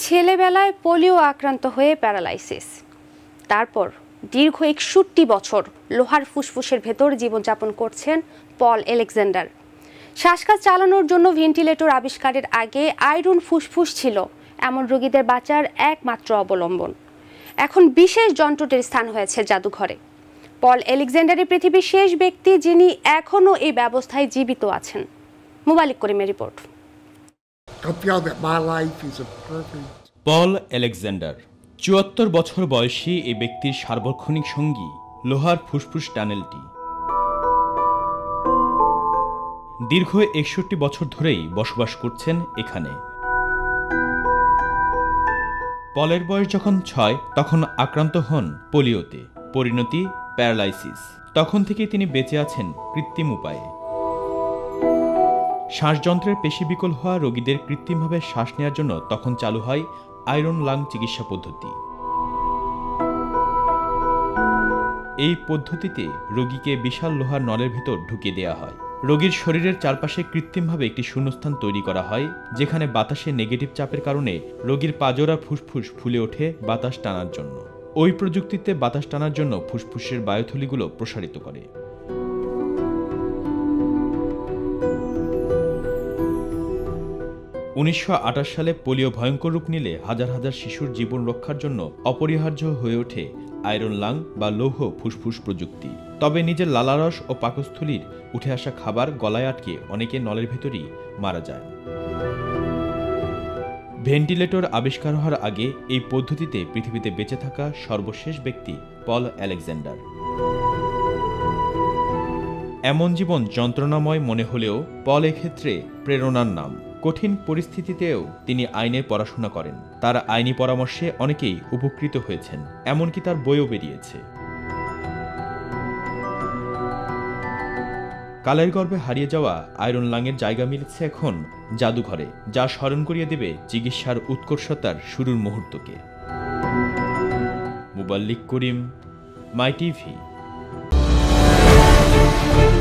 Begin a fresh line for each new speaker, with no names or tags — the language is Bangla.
ছেলেবেলায় পোলিও আক্রান্ত হয়ে প্যারালাইসিস, তারপর দীর্ঘ ৬১ বছর লোহার ফুসফুসের ভেতর জীবনযাপন করছেন পল আলেকজান্ডার। শ্বাসকাজ চালানোর জন্য ভেন্টিলেটর আবিষ্কারের আগে আয়রন ফুসফুস ছিল এমন রোগীদের বাঁচার একমাত্র অবলম্বন। এখন বিশেষ যন্ত্রটির স্থান হয়েছে জাদুঘরে। পল আলেকজান্ডারই পৃথিবীর শেষ ব্যক্তি যিনি এখনও এই ব্যবস্থায় জীবিত আছেন। মুবালিক করিমের রিপোর্ট।
পল আলেকজান্ডার ৭৪ বছর বয়সী এই ব্যক্তির সার্বক্ষণিক সঙ্গী লোহার ফুসফুস টানেলটি। দীর্ঘ ৬১ বছর ধরেই বসবাস করছেন এখানে। পলের বয়স যখন ৬ তখন আক্রান্ত হন পোলিওতে, পরিণতি প্যারালাইসিস। তখন থেকেই তিনি বেঁচে আছেন কৃত্রিম উপায়ে। শ্বাসযন্ত্রের পেশি বিকল হওয়া রোগীদের কৃত্রিমভাবে শ্বাস নেওয়ার জন্য তখন চালু হয় আয়রন লাং চিকিৎসা পদ্ধতি। এই পদ্ধতিতে রোগীকে বিশাল লোহার নলের ভেতর ঢুকিয়ে দেওয়া হয়। রোগীর শরীরের চারপাশে কৃত্রিমভাবে একটি শূন্যস্থান তৈরি করা হয়, যেখানে বাতাসে নেগেটিভ চাপের কারণে রোগীর পাজরা ফুসফুস ফুলে ওঠে বাতাস টানার জন্য। ওই প্রযুক্তিতে বাতাস টানার জন্য ফুসফুসের বায়ুথলিগুলো প্রসারিত করে। (১৯২৮) সালে পোলিও ভয়ঙ্কর রূপ নিলে হাজার হাজার শিশুর জীবন রক্ষার জন্য অপরিহার্য হয়ে ওঠে আয়রন লাং বা লৌহ ফুসফুস প্রযুক্তি। তবে নিজের লালারস ও পাকস্থলীর উঠে আসা খাবার গলায় আটকে অনেকে নলের ভেতরই মারা যায়। ভেন্টিলেটর আবিষ্কার হওয়ার আগে এই পদ্ধতিতে পৃথিবীতে বেঁচে থাকা সর্বশেষ ব্যক্তি পল আলেকজান্ডার। এমন জীবন যন্ত্রণাময় মনে হলেও পল এক্ষেত্রে প্রেরণার নাম। কঠিন পরিস্থিতিতেও তিনি আইনের পড়াশোনা করেন। তার আইনি পরামর্শে অনেকেই উপকৃত হয়েছেন, এমনকি তার বইও বেরিয়েছে। কালের গর্ভে হারিয়ে যাওয়া আয়রন লাংয়ের জায়গা মিলেছে এখন জাদুঘরে, যা স্মরণ করিয়ে দেবে চিকিৎসার উৎকর্ষতার শুরুর মুহূর্তকে। মুবাল্লিক করিম, মাই টিভি।